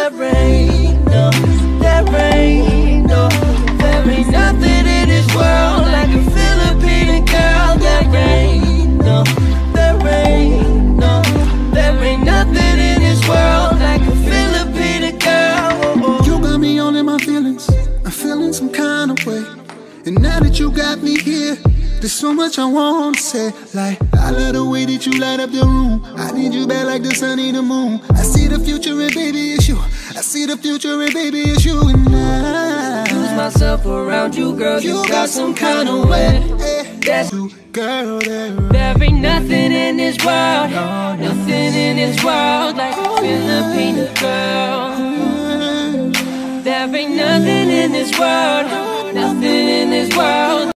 there ain't no, there ain't no, there ain't nothing in this world like a Filipino girl. There ain't no, there ain't no, there ain't nothing in this world like a Filipino girl. You got me all in my feelings, I'm feeling some kind of way. And now that you got me here, there's so much I want to say. Like, I love the way that you light up the room. I need you back like the sun and the moon. I see the future and baby it's you. I see the future and baby it's you. And I lose myself around you, girl. You got some kind of way. That's you, girl. There ain't nothing in this world, nothing in this world like a Filipino girl. There ain't nothing in this world, nothing in this world.